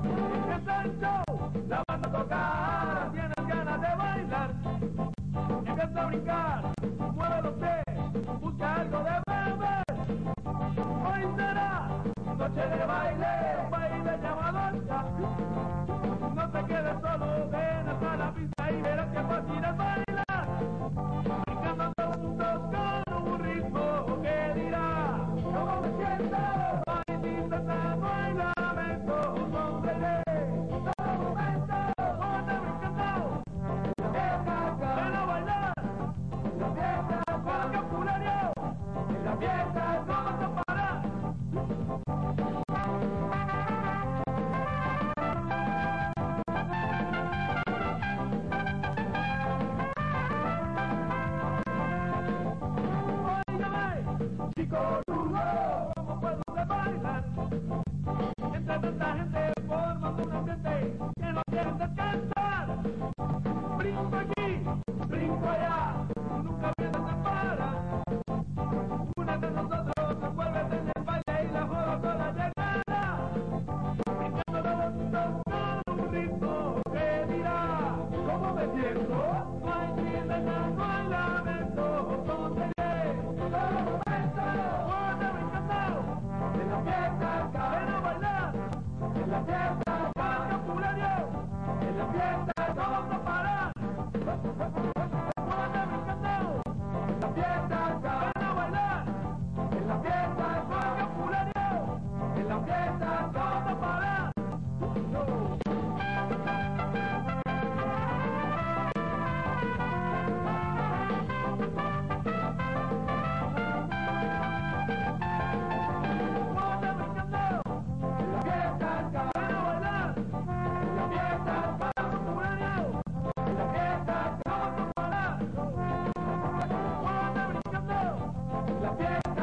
Empieza el show, la banda a tocar, tienes ganas de bailar. Empieza a brincar, mueve los pies, busca algo de beber. Hoy será noche de baile, un baile llamado el jazz. No te quedes solo, ven hasta la pista y verás que fácil es bailar. Brincando todos juntos con un ritmo que dirá: ¿cómo me siento? No hay tristeza, no hay lamento, sonreiré todo momento. Ponte brincando, la fiesta, ven a bailar. La fiesta, con el vocabulario, la fiesta no vas a parar. Chico rudo, ¿cómo puedo bailar? Entre tanta gente formando un ambiente que no quieren descansar. Brinco aquí, brinco allá, nunca vienes a parar. Una de nosotros se vuelve en el baile y la joda toda llegada. Brincando todos juntos con un ritmo que dirá: ¿cómo me siento? No hay tristeza, no hay lamento, sonreiré todo momento. Ponte brincando, en la fiesta, ven a bailar. En la fiesta, con el vocabulario, en la fiesta no vamos a parar. Ponte brincando, en la fiesta, ven a bailar. En la fiesta, con el vocabulario, en la fiesta no vamos a parar. No. Ponte brincando, en la fiesta, ven a bailar. En la fiesta, con el vocabulario, en la fiesta no vamos a parar. Ponte brincando, en la fiesta.